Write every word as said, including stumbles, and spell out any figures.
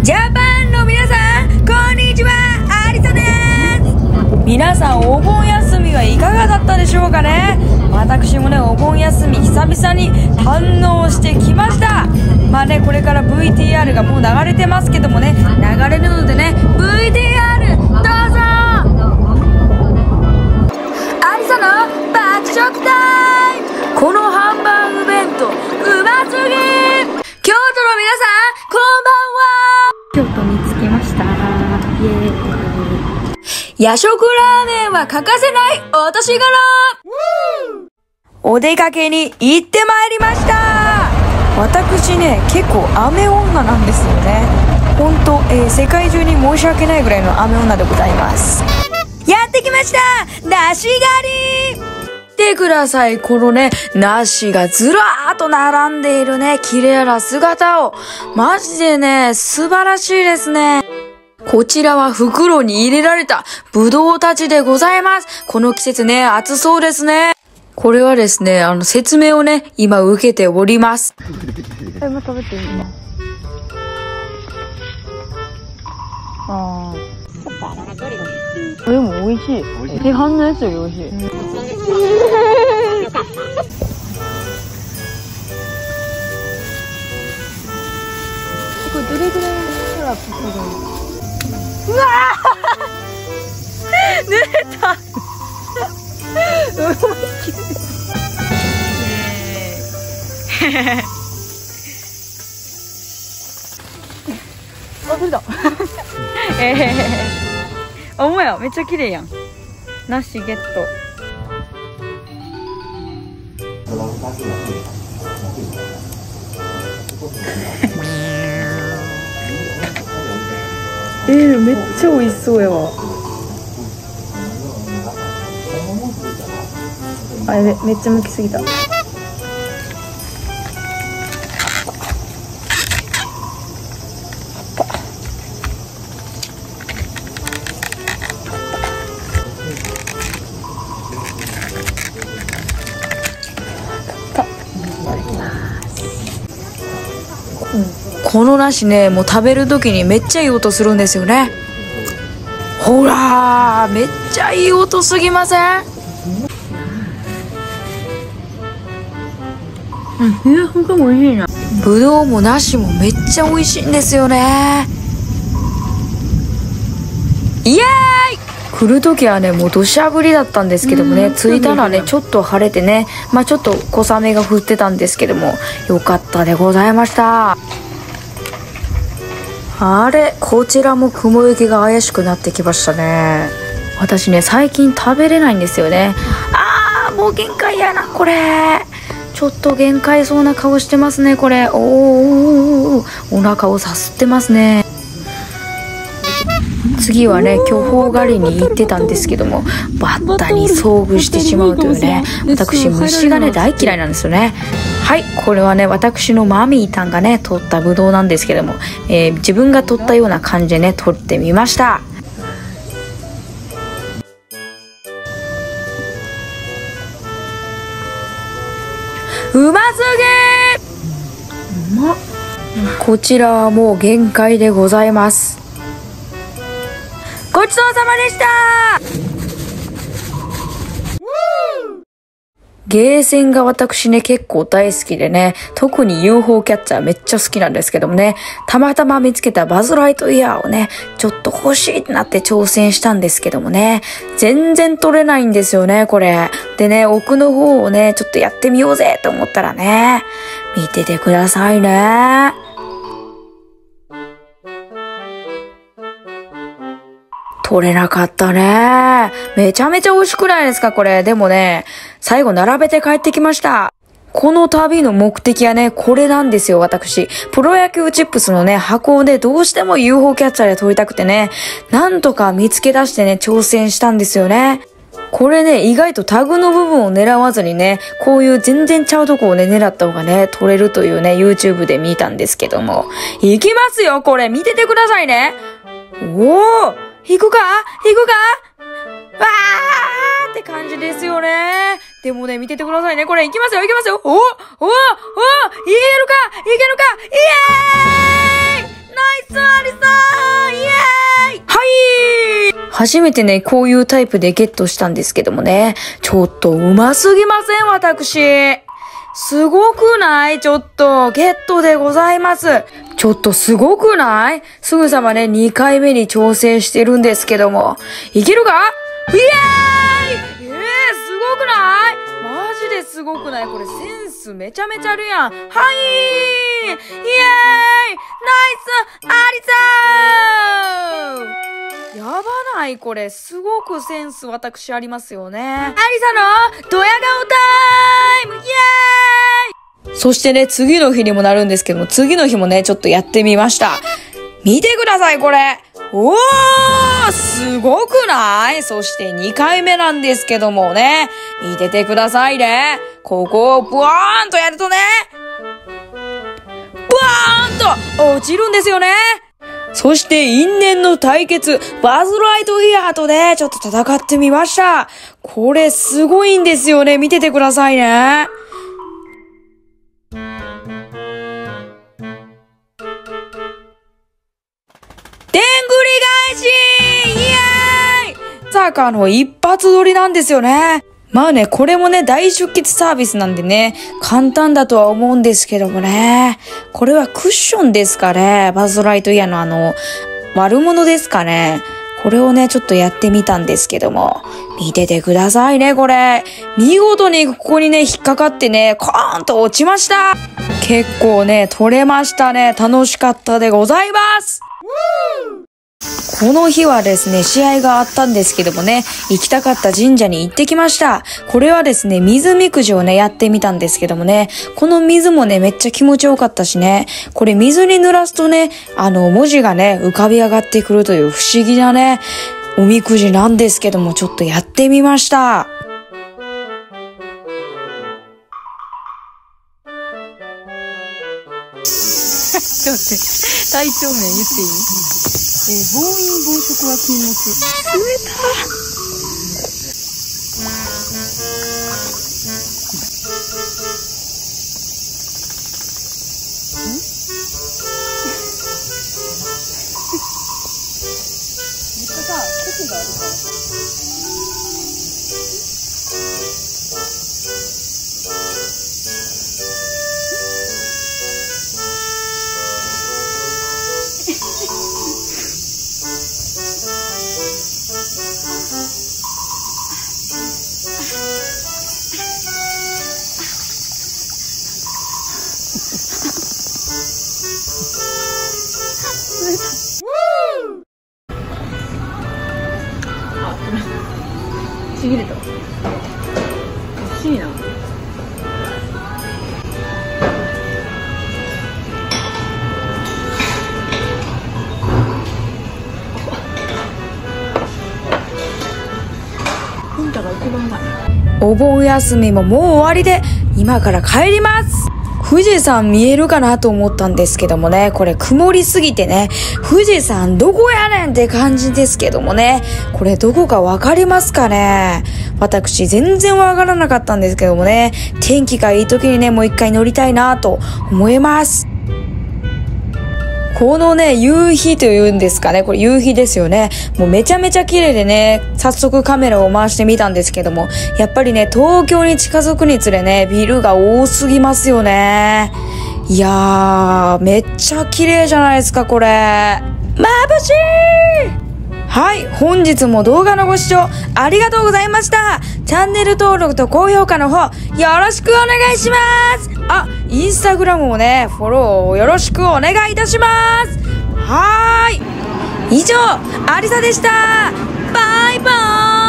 ジャパンの皆さん、こんにちは、アリサです。皆さん、お盆休みはいかがだったでしょうかね。私もね、お盆休み久々に堪能してきました。まあね、これから ブイティーアール がもう流れてますけどもね、流れるのでね、ブイティーアール どうぞ。アリサの爆食タイム。このハンバーグ弁当、うますぎ。京都の皆さん、こんばんは。 京都に着きました。イエーイ。夜食ラーメンは欠かせないお年頃。お出かけに行ってまいりました。私ね、結構雨女なんですよね。ほんと、えー、世界中に申し訳ないぐらいの雨女でございます。やってきました、梨狩り。見てください、このね、梨がずらーっと並んでいるね、綺麗な姿を。マジでね、素晴らしいですね。こちらは袋に入れられたぶどうたちでございます。この季節ね、暑そうですね。これはですね、あの、説明をね、今受けております。 今食べてみます。あー。でも美味しい。市販のやつより美味しい。これどれぐらいのらピザがいい？うわー濡れた思いっきりあ、取れたえへへへおもや、めっちゃ綺麗やん。梨ゲット。えー、めっちゃ美味しそうやわ。あ、やべ、めっちゃ剥きすぎた。 この梨ね、もう食べるときにめっちゃいい音するんですよね。ほらー、めっちゃいい音すぎません？ うん、いや、ほんと美味しいな。 ぶどうも梨もめっちゃ美味しいんですよね。イエーイ！来るときはね、もう土砂降りだったんですけどもね、着いたらね、ちょっと晴れてね、まあちょっと小雨が降ってたんですけども、よかったでございました。あれ、こちらも雲行きが怪しくなってきましたね。私ね、最近食べれないんですよね。あー、もう限界やな、これ。ちょっと限界そうな顔してますね、これ。おーおーおー、お腹をさすってますね。次はね、巨峰狩りに行ってたんですけども、バッタに遭遇してしまうというね、私虫がね、大嫌いなんですよね。はい、これはね、私のマミーたんがね、取ったブドウなんですけども、えー、自分が取ったような感じでね、取ってみました。うますぎー！うまっ。こちらはもう限界でございます。ごちそうさまでした。ゲーセンが私ね、結構大好きでね、特に ユーフォー キャッチャーめっちゃ好きなんですけどもね、たまたま見つけたバズライトイヤーをね、ちょっと欲しいってなって挑戦したんですけどもね、全然取れないんですよね、これ。でね、奥の方をね、ちょっとやってみようぜと思ったらね、見ててくださいね。取れなかったね。めちゃめちゃ美味しくないですか、これ。でもね、最後並べて帰ってきました。この旅の目的はね、これなんですよ、私。プロ野球チップスのね、箱をね、どうしても ユーフォー キャッチャーで取りたくてね、なんとか見つけ出してね、挑戦したんですよね。これね、意外とタグの部分を狙わずにね、こういう全然ちゃうとこをね、狙った方がね、取れるというね、YouTube で見たんですけども。いきますよ、これ。見ててくださいね。おー！行くか行くかわーって感じですよね。でもね、見ててくださいね。これ、行きますよ、行きますよ。おおおおいけるかいけるかイエーイナイスアリサ初めてね、こういうタイプでゲットしたんですけどもね。ちょっとうますぎません、私。すごくないちょっと、ゲットでございます。ちょっとすごくないすぐさまね、にかいめに挑戦してるんですけども。いけるかイエーイえー、すごくないマジですごくないこれセンスめちゃめちゃあるやん。はいイエーイナイスアリサーやばないこれ。すごくセンス私ありますよね。アリサのドヤ顔タイムイエーイそしてね、次の日にもなるんですけども、次の日もね、ちょっとやってみました。見てください、これ。おーすごくないそしてにかいめなんですけどもね。見ててくださいね。ここをブワーンとやるとね、ブワーンと落ちるんですよね。そして因縁の対決、バズ・ライトイヤーとね、ちょっと戦ってみました。これすごいんですよね。見ててくださいね。サーカーの一発撮りなんですよね。まあね、これもね、大出血サービスなんでね、簡単だとは思うんですけどもね。これはクッションですかね。バズ・ライトイヤーのあの、悪者ですかね。これをね、ちょっとやってみたんですけども。見ててくださいね、これ。見事にここにね、引っかかってね、コーンと落ちました。結構ね、撮れましたね。楽しかったでございます。この日はですね、試合があったんですけどもね、行きたかった神社に行ってきました。これはですね、水みくじをね、やってみたんですけどもね、この水もね、めっちゃ気持ちよかったしね、これ水に濡らすとね、あの、文字がね、浮かび上がってくるという不思議なね、おみくじなんですけども、ちょっとやってみました。 ちょっと待って、体調面言っていい？えー、暴飲暴食は禁物。冷ためっちゃさ、コクがあるからさ。ちぎれた。惜しいな。ピンタが一番うまい。 お盆休みももう終わりで、今から帰ります。富士山見えるかなと思ったんですけどもね、これ曇りすぎてね、富士山どこやねんって感じですけどもね、これどこかわかりますかね？私全然わからなかったんですけどもね、天気がいい時にね、もう一回乗りたいなと思います。このね、夕日というんですかね。これ夕日ですよね。もうめちゃめちゃ綺麗でね、早速カメラを回してみたんですけども、やっぱりね、東京に近づくにつれね、ビルが多すぎますよね。いやー、めっちゃ綺麗じゃないですか、これ。眩しい！はい、本日も動画のご視聴ありがとうございました。チャンネル登録と高評価の方、よろしくお願いします。あ、インスタグラムもね、フォローをよろしくお願いいたします。はーい。以上、ありさでした。バイバーイ。